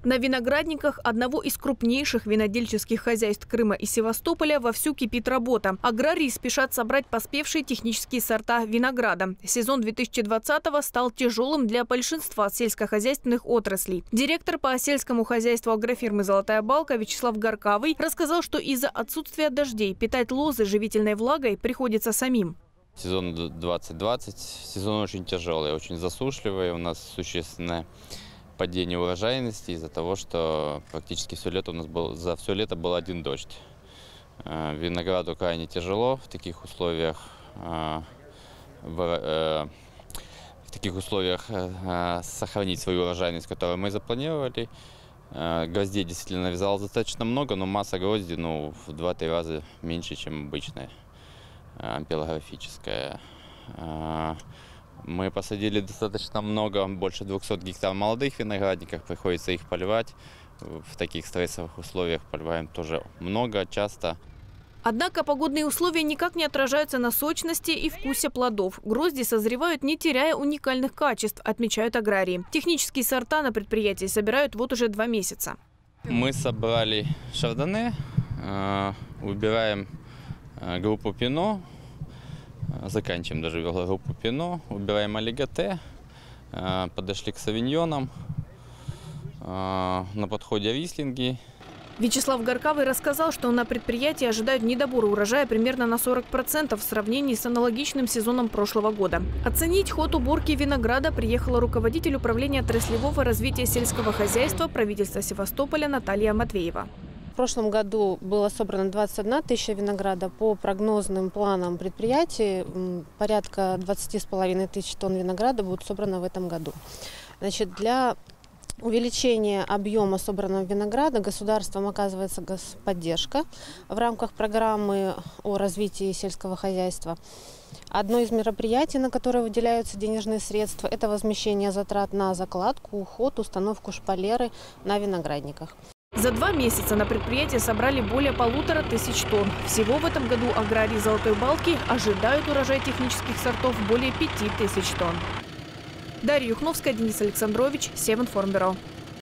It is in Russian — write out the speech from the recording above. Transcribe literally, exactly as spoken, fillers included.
На виноградниках одного из крупнейших винодельческих хозяйств Крыма и Севастополя вовсю кипит работа. Аграрии спешат собрать поспевшие технические сорта винограда. Сезон две тысячи двадцатого стал тяжелым для большинства сельскохозяйственных отраслей. Директор по сельскому хозяйству агрофирмы «Золотая балка» Вячеслав Горкавый рассказал, что из-за отсутствия дождей питать лозы живительной влагой приходится самим. Сезон двадцать двадцать, сезон очень тяжелый, очень засушливый. У нас существенное падение урожайности из-за того, что практически все лето у нас был, за все лето был один дождь. Винограду крайне тяжело в таких условиях, в, в таких условиях сохранить свою урожайность, которую мы запланировали. Гроздей действительно навязалось достаточно много, но масса грозди ну, в два-три раза меньше, чем обычная пелографическая. Мы посадили достаточно много, больше двухсот гектар молодых виноградников, приходится их поливать. В таких стрессовых условиях поливаем тоже много, часто. Однако погодные условия никак не отражаются на сочности и вкусе плодов. Грозди созревают, не теряя уникальных качеств, отмечают аграрии. Технические сорта на предприятии собирают вот уже два месяца. Мы собрали шардоне, выбираем группу пино. Заканчиваем даже группу пино, убираем олиготе, подошли к савиньонам, на подходе рислинги. Вячеслав Горкавый рассказал, что на предприятии ожидают недобора урожая примерно на сорок процентов в сравнении с аналогичным сезоном прошлого года. Оценить ход уборки винограда приехала руководитель управления отраслевого развития сельского хозяйства правительства Севастополя Наталья Матвеева. В прошлом году было собрано двадцать одна тысяча винограда. По прогнозным планам предприятий порядка двадцати с половиной тысяч тонн винограда будут собрано в этом году. Значит, для увеличения объема собранного винограда государством оказывается поддержка в рамках программы о развитии сельского хозяйства. Одно из мероприятий, на которое выделяются денежные средства, это возмещение затрат на закладку, уход, установку шпалеры на виноградниках. За два месяца на предприятии собрали более полутора тысяч тонн. Всего в этом году аграрии «Золотой балки» ожидают урожай технических сортов более пяти тысяч тонн. Дарья Юхновская, Денис Александрович, Севинформбюро.